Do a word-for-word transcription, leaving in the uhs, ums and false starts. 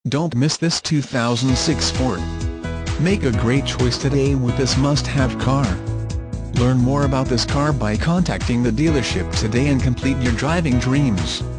Don't miss this two thousand six Ford. Make a great choice today with this must-have car. Learn more about this car by contacting the dealership today and complete your driving dreams.